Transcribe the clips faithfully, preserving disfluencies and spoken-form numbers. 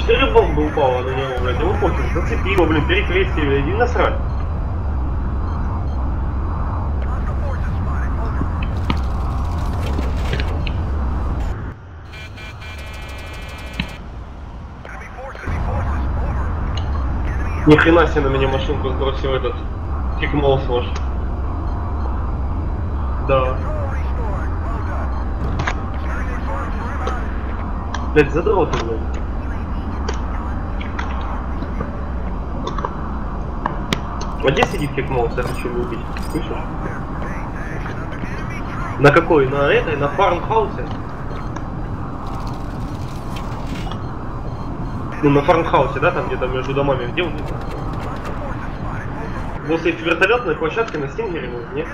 четыре бомбы упало на него, блядь, ему пофиг, зацепи его, блин, перекрести, блядь, и насрать. Ни хрена себе на меня машинку сбросил этот кикмол ваш. Да. Блять, задроты, блядь. Вот здесь сидит кикмол, я хочу его убить. Слышишь? На какой? На этой? На фармхаусе? Ну, на фармхаусе, да, там где-то между домами. Где он? Возле вертолетной площадки на стингере, ну, нет?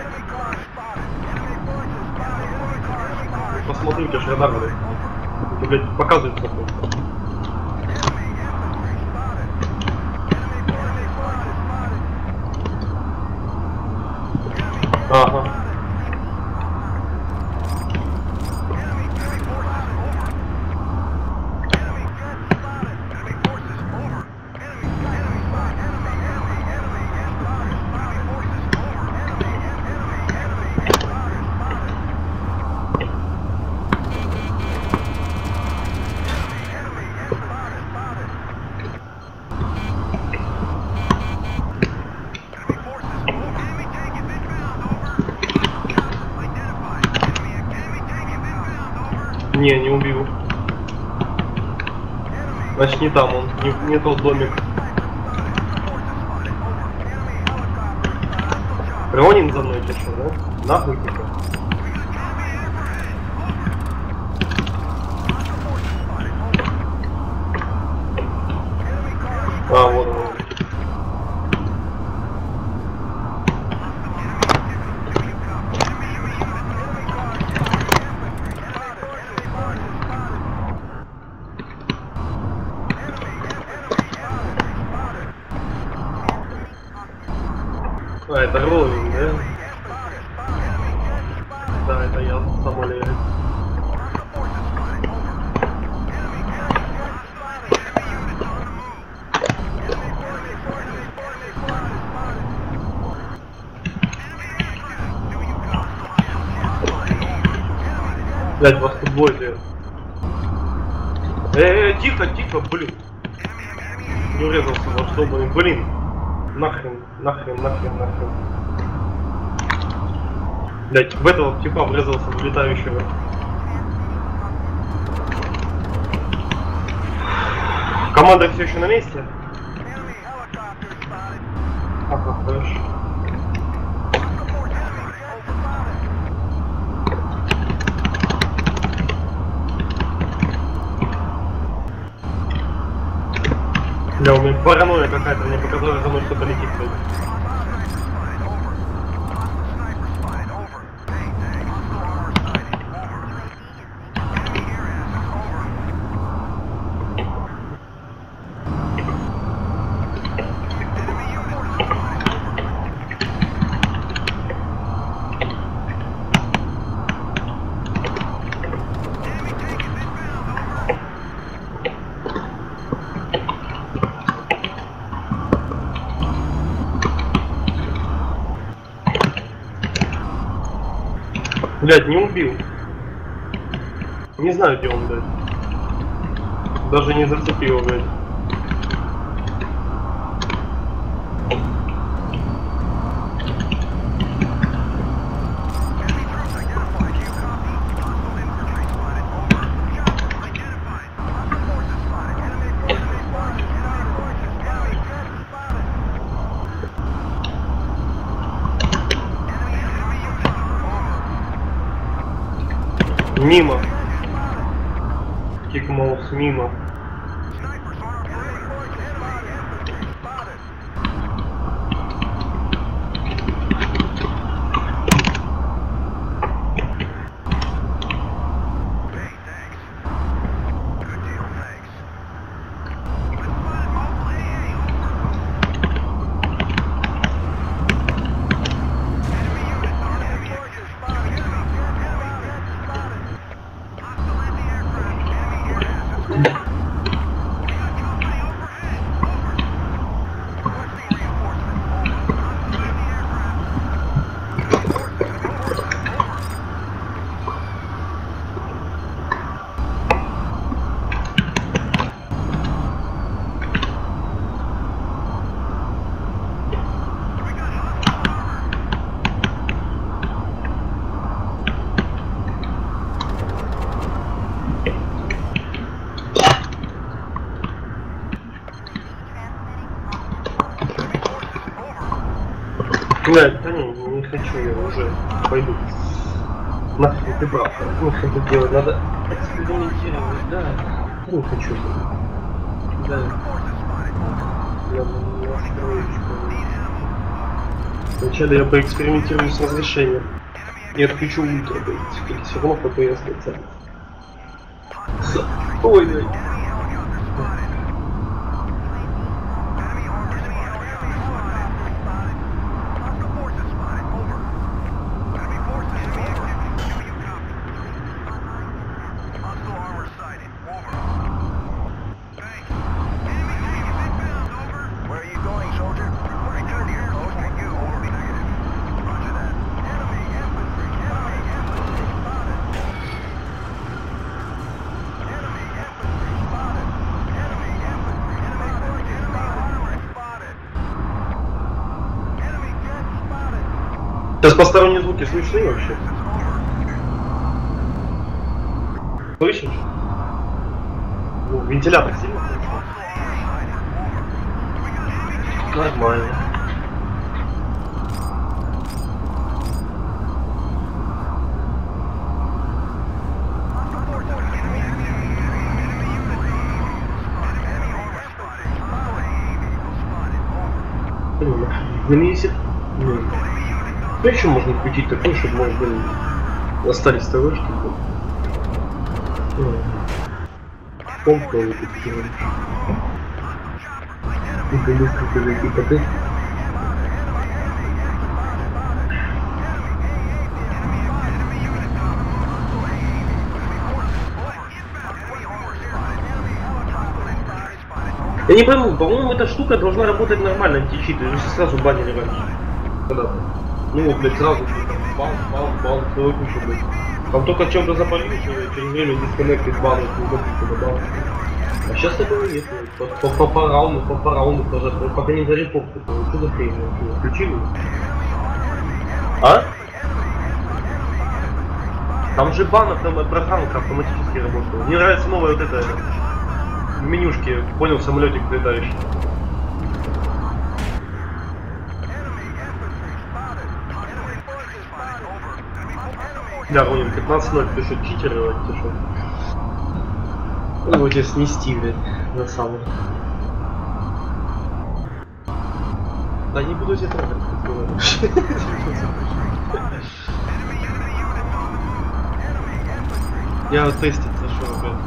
Посмотри, у тебя же радар, блядь. Это, блядь, показывает какой. Ага. Не, не убил. Значит, не там он, не, не тот домик. Ронин за мной тишел, да? Нахуй типа. А, вот он. А, это Ровин, да? Да, это я самолет. Блять, вас тут двое. Эй, эй, тихо, тихо, блин. Не урезался во что, блин, блин. Нахрен, нахрен, нахрен, нахрен. Блять, в этого типа врезался в летающего. Команда все еще на месте? Ага, хорошо. Бля, у меня паранойя какая-то, мне показалось, за мной что-то летит. Блять, не убил. Не знаю, где он, блядь. Даже не зацепил, блядь. Мимо. Кикмоус мимо. Да. Блядь, да не, не хочу, я уже пойду. Нахрен ты прав, не хочу делать, надо экспериментировать, да. Я не хочу. Да. Я настроечку. Вначале я поэкспериментирую с разрешением. И отключу ультра, ведь все равно эф пи эс не. Ой, блядь. Сейчас посторонние звуки слышны вообще? Слышишь? Ну, вентилятор сильно слышно? Нормально. Вынесет. Что еще можно включить такое, чтобы можно было остались того, чтобы помпу выкупить. И быстро зайти потом. Я не пойму, по-моему, эта штука должна работать нормально, античит, ее сразу банили раньше. Когда-то. Ну вот, блядь, сразу бан, бан, бан, целую кучу, блядь. Там только в чем-то запалился, через время дисконнектит бан, неудобно бан. А сейчас такого нет, по, по, по, по рауну, по, по рауну, тоже, пока не зарит попку, что за хрень, включили? А? Там же бан, там программка автоматически работала. Мне нравится новая вот эта менюшки, понял, самолетик летающий. Да, Ронин, пятнадцать ноль, ты что, читеровать, ты что? Ну, вот тебя снести, блядь, на самом. Да не буду тебя трогать, я тестить зашел, блядь.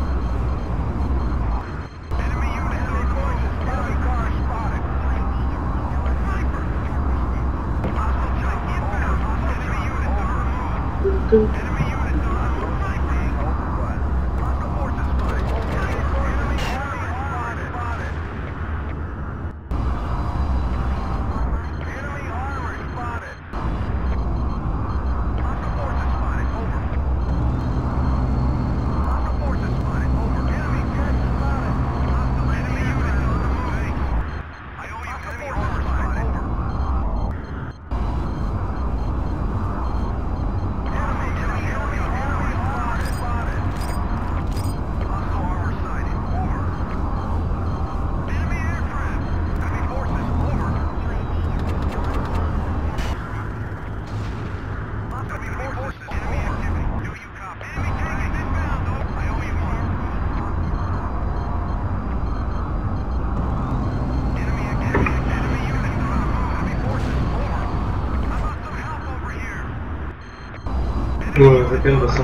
Ну, запиндался.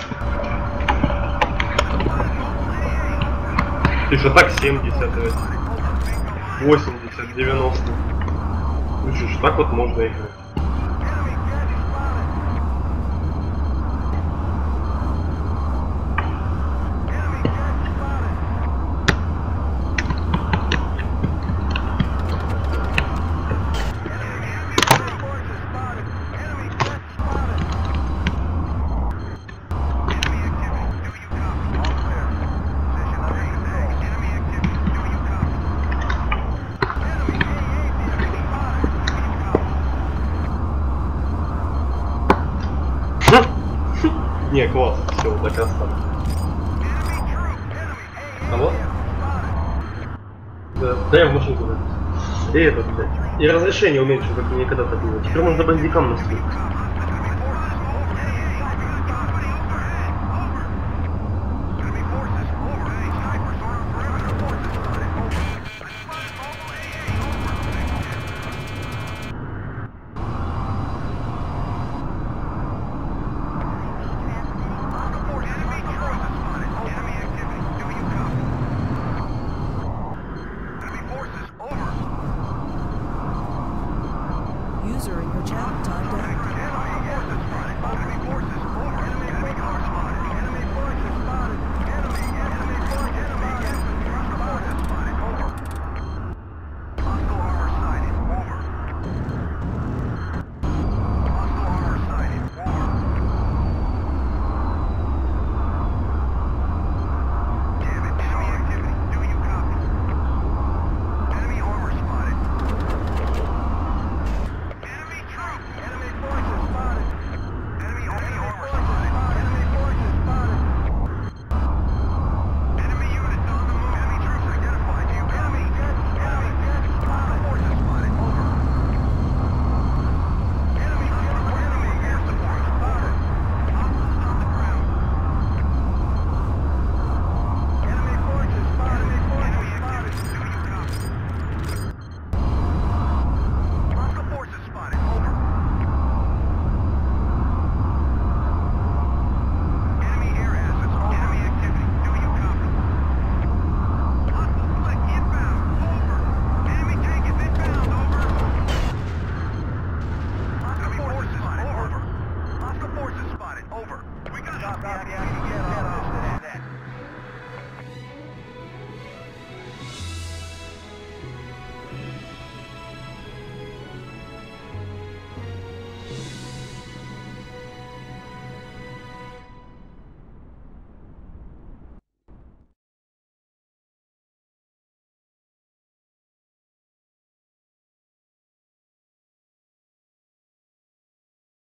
Ты же так семьдесят, восемьдесят, девяносто. Слышишь, так вот можно играть. Не, класс, все, вот так осталось. А вот? Да, да я в машинку запись. И этот, блядь. И разрешение уменьшил, как мне когда-то было. Теперь можно бандикам настроить. User in your channel timed out. Over. We got stop, stop, yeah.